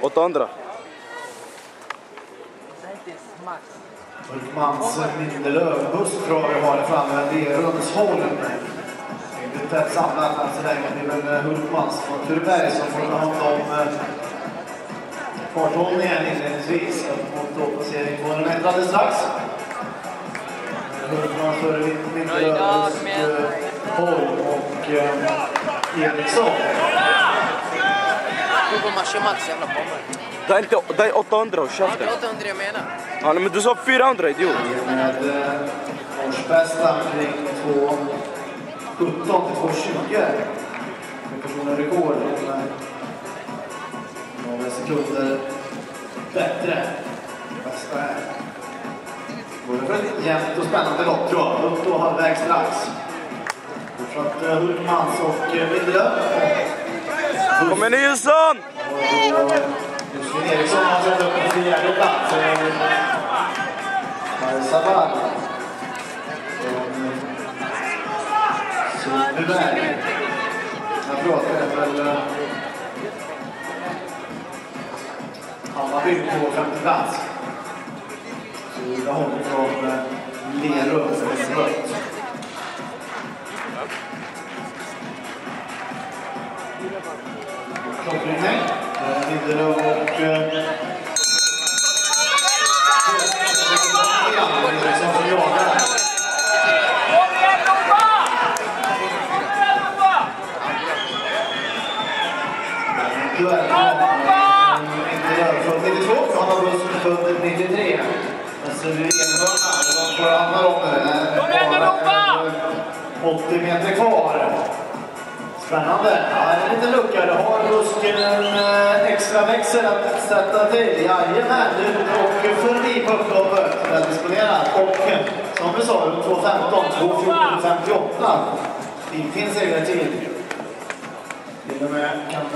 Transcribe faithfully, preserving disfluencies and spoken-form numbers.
Åt andra. Ulfmans Mindelöv buss tror vi har framme. Det är Rundshåll. Det är tätt samlat här så länge. Det är väl Ulfmans och Turberg som får hand om farthållningen inledningsvis. Mot placering på hundra meter alldeles strax. Ulfmans före Mindelöv, Håll och Eriksson. Det är inte det är åtta andra och käften. Ja, åtta andra jag menar. Ja, men du sa fyra andra, idiot. Med årsbästa kring två sjutton till två tjugo. Personen rekord om några sekunder bättre. Bästa här. Både för ett jämnt och spännande lopp tror jag. Upp då halvvägs strax. Fortsatt Hultmans och Mindelöv. Kom igen Nilsson! Justin Eriksson har sett upp en fjärde plats. Sabal. Sundbyberg. Jag pratar väl Hammarby på femte plats. Så jag håller från Lerum för rött. Klockringning. Mindelöv och som jagar. Mindelöv från nittiotvå, han har buss född nittiotre. Så det är enhörna, de får andra om det. åttio meter kvar. Spännande. Ja, en liten lucka. Det har busken en extra växel att sätta till. Jajamän, ut och förbi på upploppet. Väl disponerat. Och som vi sa, två femton, två fjorton femtioåtta. Det finns en till. Till och med kan